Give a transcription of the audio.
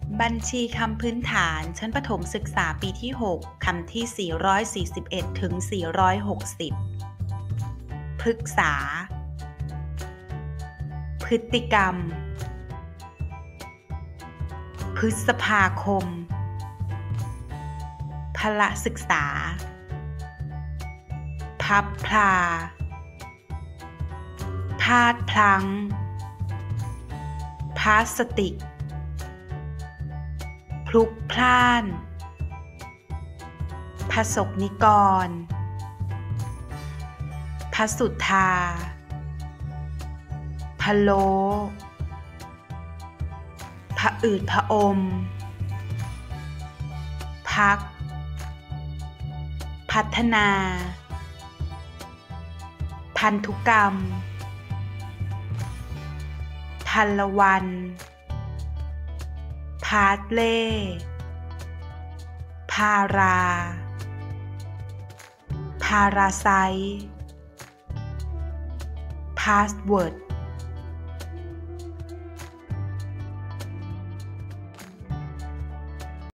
บัญชีคำพื้นฐานชั้นประถมศึกษาปีที่ 6 คำที่ 441 ถึง 460 พฤกษา พฤติกรรม พฤษภาคม พละศึกษา พับพลา พลาดพลั้ง พลาสติก พลุกพล่าน พสกนิกร พสุธา พะโล้ผะอืดผะอม พัก พัฒนา พันธุกรรม พันละวัน พาร์ทเล่ พารา พาราไซต์ พาสเวิร์ด